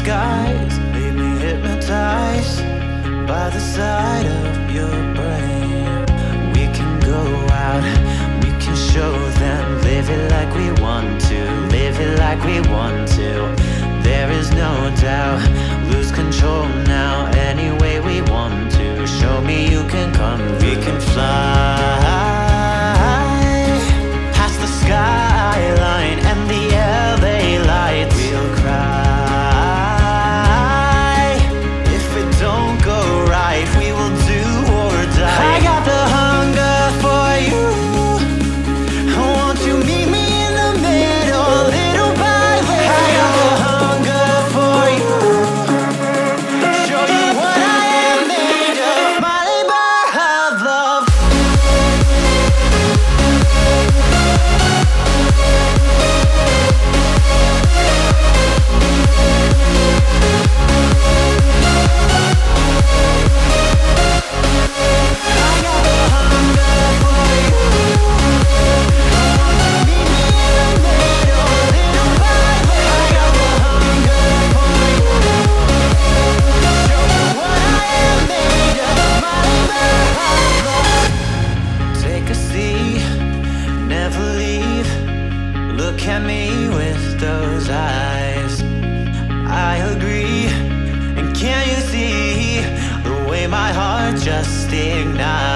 skies leave me hypnotized by the sight of your brain. We can go out, we can show them, live it like we want to, live it like we want to. There is no doubt, lose control now, any way we want to. Show me you can come, we can fly past the skyline and the LA lights. We'll cry if it don't go right, we will do or die. I got the hunger for you, won't you meet me in the middle, little by little. I got the hunger for you, show you what I am made of, my labor of love. Take a seat, never leave. Look at me with those eyes. I agree, and can't you see the way my heart just ignites?